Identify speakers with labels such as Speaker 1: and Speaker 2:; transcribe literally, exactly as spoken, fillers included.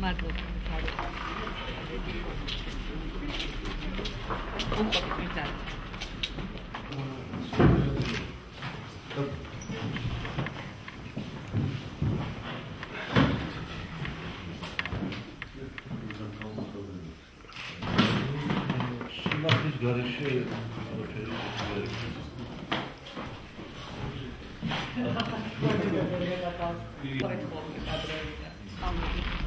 Speaker 1: Marco. Un po' più tardi.
Speaker 2: Biz karışı
Speaker 1: Poi ti può fare.